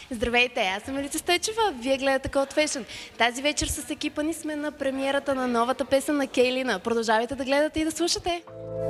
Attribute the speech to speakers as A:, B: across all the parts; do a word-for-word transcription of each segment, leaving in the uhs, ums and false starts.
A: Здравейте, аз съм Елица Стойчева, вие гледате Cold Fashion. Тази вечер с екипа ни сме на премиерата на новата песен на Кейлина. Продължавайте да гледате и да слушате!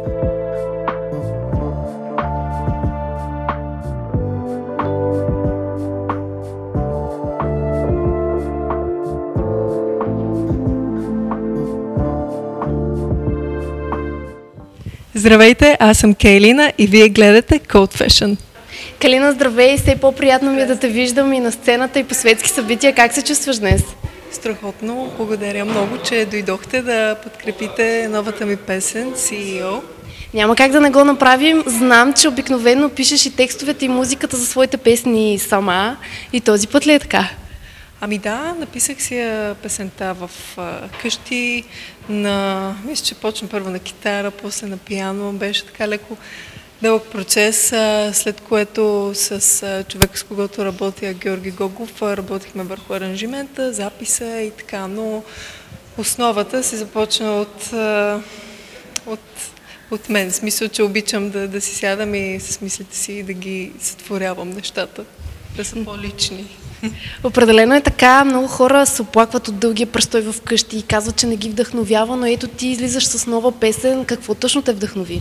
B: Здравейте, аз съм Кейлина и вие гледате Cold Fashion.
A: Калина, здравей! Все по-приятно ми е да те виждам и на сцената, и по светски събития. Как се чувстваш днес?
B: Страхотно, благодаря много, че дойдохте да подкрепите новата ми песен Си И О.
A: Няма как да не го направим. Знам, че обикновено пишеш и текстовете и музиката за своите песни сама. И този път ли е така?
B: Ами да, написах си я песента в а, къщи, на... мисля, че почна първо на китара, после на пиано. Беше така леко дълъг процес, а, след което с а, човек, с когото работя, Георги Гогов, а, работихме върху аранжимента, записа и така, но основата се започна от, а, от, от мен. В смисъл, че обичам да, да си сядам и с мислите си да ги сътворявам нещата, да са по-лични.
A: Определено е така. Много хора се оплакват от дългия престой в къщи и казват, че не ги вдъхновява, но ето ти излизаш с нова песен. Какво точно те вдъхнови?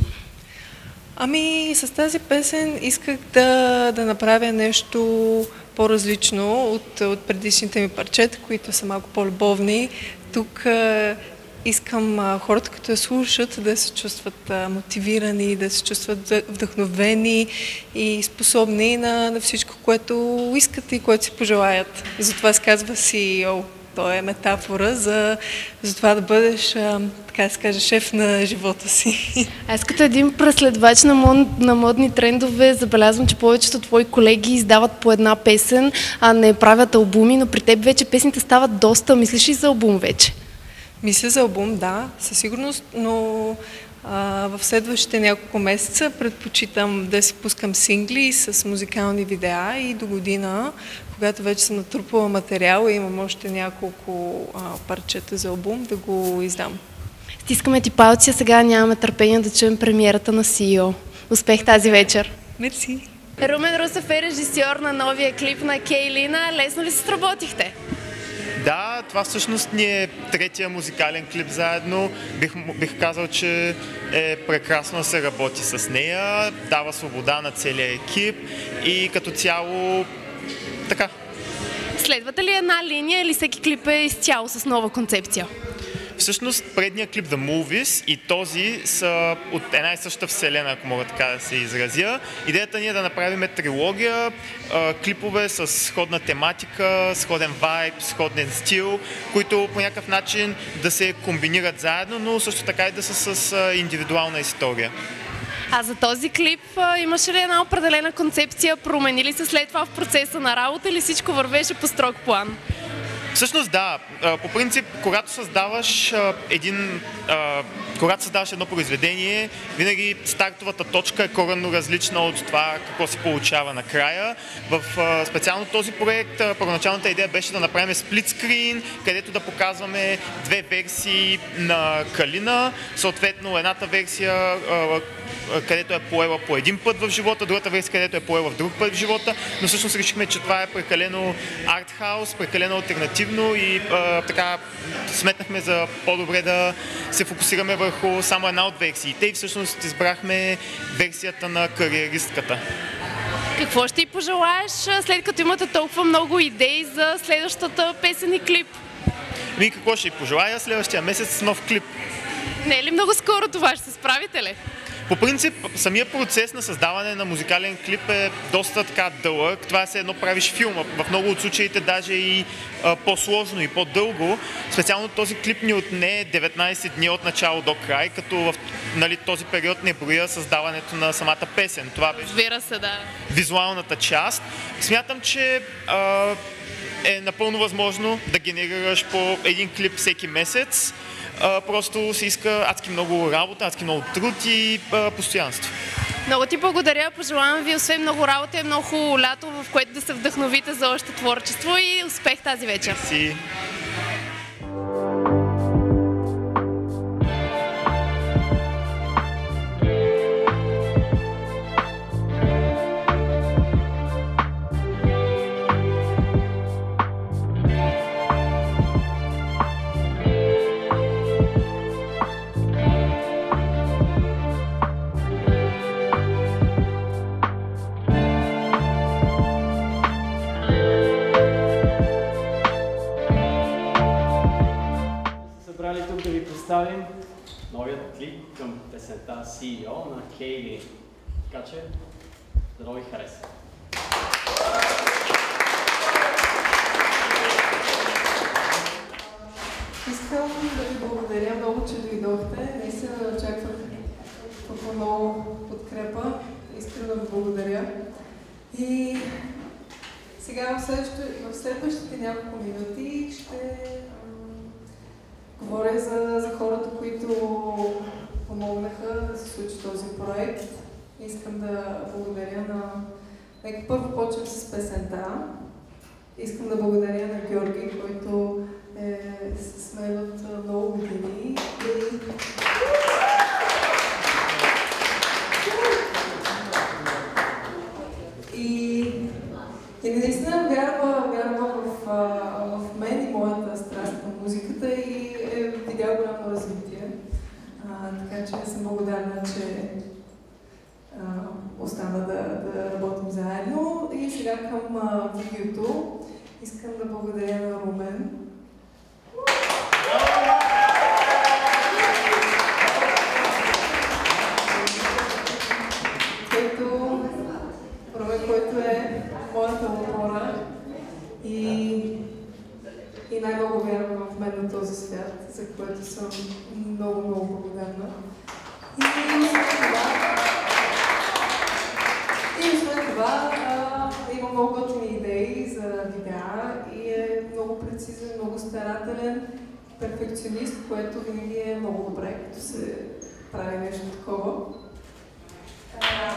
B: Ами с тази песен исках да, да направя нещо по-различно от, от предишните ми парчета, които са малко по-любовни. Тук а, искам а, хората, като я слушат, да се чувстват а, мотивирани, да се чувстват вдъхновени и способни на, на всичко, което искат и което си пожелаят. Затова се казва Си И О. То е метафора за, за това да бъдеш, а, така да се каже, шеф на живота си.
A: Аз като един преследвач на, мод, на модни трендове забелязвам, че повечето твои колеги издават по една песен, а не правят албуми, но при теб вече песните стават доста. Мислиш ли за албум вече?
B: Мисля за албум, да, със сигурност, но а, в следващите няколко месеца предпочитам да си пускам сингли с музикални видеа и до година, когато вече съм натрупала материал и имам още няколко а, парчета за албум, да го издам.
A: Стискаме ти палци, а сега нямаме търпение да чуем премиерата на Си И О. Успех тази вечер!
B: Мерси!
A: Румен Русев е режисьор на новия клип на Кейлина. Лесно ли се сработихте?
C: Да, това всъщност ни е третия музикален клип заедно. Бих, бих казал, че е прекрасно да се работи с нея, дава свобода на целия екип и като цяло така.
A: Следвате ли една линия или всеки клип е изцяло с нова концепция?
C: Всъщност предният клип The Movies и този са от една и съща вселена, ако мога така да се изразя. Идеята ни е да направим трилогия, клипове с сходна тематика, сходен вайб, сходен стил, които по някакъв начин да се комбинират заедно, но също така и да са с индивидуална история.
A: А за този клип имаше ли една определена концепция? Промени ли се след това в процеса на работа или всичко вървеше по строг план?
C: Всъщност да, по принцип, когато създаваш един, когато създаваш едно произведение, винаги стартовата точка е коренно различна от това какво се получава накрая. В специално този проект първоначалната идея беше да направим сплитскрин, където да показваме две версии на Калина, съответно едната версия, където е поела по един път в живота, другата версия, където е поела в друг път в живота, но всъщност решихме, че това е прекалено артхаус, прекалено алтернативно и а, така сметнахме за по-добре да се фокусираме върху само една от версиите и всъщност избрахме версията на кариеристката.
A: Какво ще й пожелаеш, след като имате толкова много идеи за следващата песен и клип?
C: Ми какво ще й пожелая? Следващия месец с нов клип.
A: Не е ли много скоро това? Ще се справите ли?
C: По принцип, самия процес на създаване на музикален клип е доста така дълъг. Това е все едно правиш филма. В много от случаите даже и а, по-сложно и по-дълго. Специално този клип ни отне деветнайсет дни от начало до край, като в нали, този период не броя създаването на самата песен. Това беше
A: Разбира се, да.
C: Визуалната част. Смятам, че а, е напълно възможно да генерираш по един клип всеки месец. Uh, просто се иска адски много работа, адски много труд и uh, постоянство.
A: Много ти благодаря. Пожелавам ви освен много работа и много хубаво лято, в което да се вдъхновите за още творчество и успех тази вечер.
C: Мерси.
D: представим новият клип към песента Си И О на Кейли. Така че, дано ви хареса!
B: Искам да ви благодаря много, че дойдохте. Наистина не очаквах толкова много подкрепа. Искрено ви благодаря. И сега в следващите, в следващите няколко минути ще говоря за, за хората, които помогнаха да се случи този проект. Искам да благодаря на... Нека първо почвам с песента. Искам да благодаря на Георги, който е с мен от много години. И, и наистина вярва, вярва в, в мен и моята страст към музиката и е видял голямо развитие. А, така че съм благодарна, че а, остана да, да работим заедно. И сега към а, видеото искам да благодаря на Румен. Който, Румен, който е моята опора и, и най-много вярва в мен на този свят, за което съм много, много благодарна. И освен това, и освен това а, има много готини идеи за видеа и е много прецизен, много старателен перфекционист, което винаги е много добре, като се прави нещо такова. А,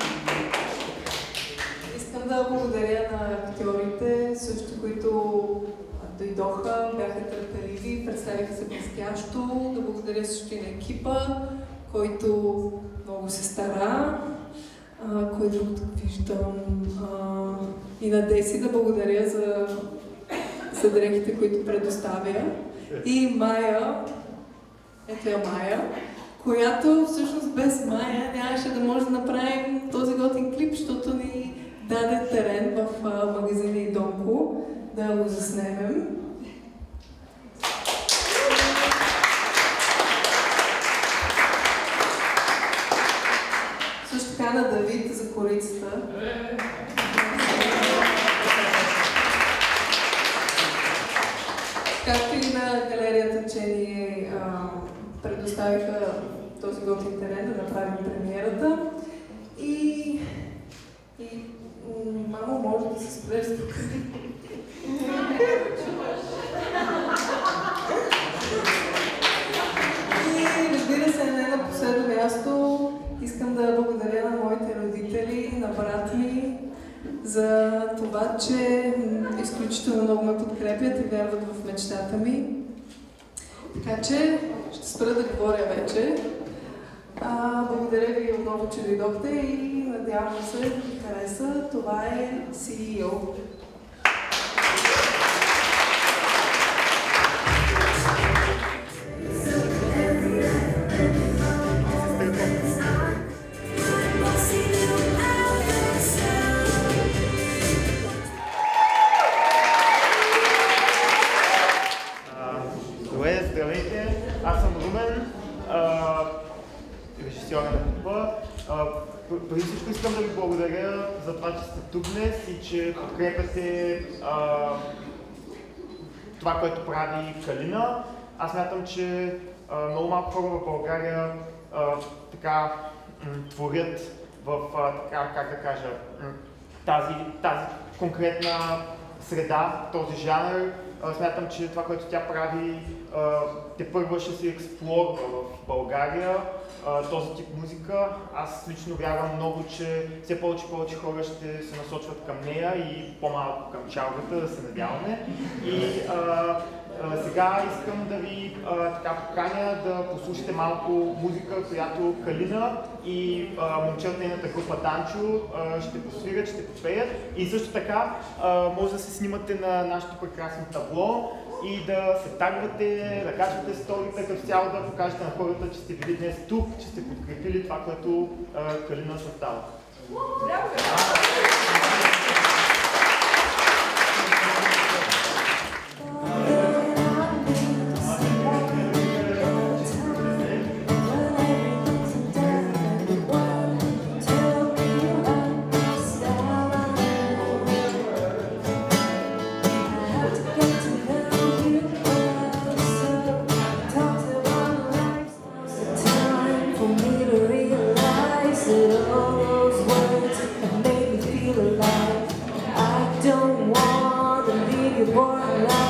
B: искам да благодаря на актьорите, също които дойдоха, бяха търпеливи, представиха се блестящо. Да благодаря също и на екипа, който много се стара. А, кой друг тук виждам? А, и на Деси да благодаря за, за дрехите, които предоставя. И Майя, ето я Майя, която всъщност без Майя нямаше да може да направим този готин клип, защото ни даде терен в а, магазина и Донко да го заснемем. Също така на Давид за корицата. Както и на галерията, че ни а, предоставиха този готин терен да направим премиерата. И, и мамо, може да се спреш тук. И разбира се, не на последно място, искам да благодаря на моите родители, на брат ми, за това, че изключително много ме подкрепят и вярват в мечтата ми. Така че ще спра да говоря вече. А, благодаря ви отново, че дойдохте и надявам се да ви хареса. Това е Си И О.
C: Здравейте, аз съм Румен, режисьора на клипа. Преди всичко искам да ви благодаря за това, че сте тук днес и че подкрепяте а, това, което прави Калина. Аз смятам, че а, много малко хора в България а, така м, творят в, а, така, как да кажа, м, тази, тази конкретна среда, този жанр. Смятам, че това, което тя прави, тепърва ще се експлорва в България, този тип музика. Аз лично вярвам много, че все повече и повече хора ще се насочват към нея и по-малко към чалгата, да се надяваме. И а, а, сега искам да ви а, така поканя да послушате малко музика, която Калина и а, момчета нейната група Данчо а, ще посвирят, ще попеят. И също така а, може да се снимате на нашето прекрасно табло и да се тагвате, да качвате сторите, като цяло да покажете на хората, че сте били днес тук, че сте подкрепили това, което а, Калина създава. Браво!
E: you born alive.